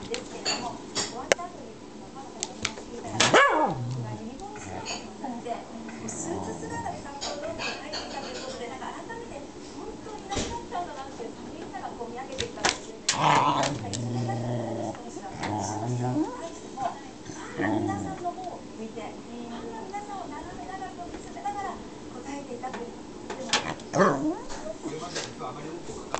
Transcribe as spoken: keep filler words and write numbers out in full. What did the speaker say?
ですけれども、終わった後にパパがお話聞いたら、ユニフォーム姿になって、スーツ姿で札幌ドームに入っていたということで、なんか改めて本当にいなくなっちゃうんだなっていう寂しさがこう見上げてきたかもしれないです。いつになったら何してほしいか、私の仕事に対しても、ファンの皆さんの方を向いて、ファンの皆さんを眺めながら、見つめながら答えていたというのがとっても。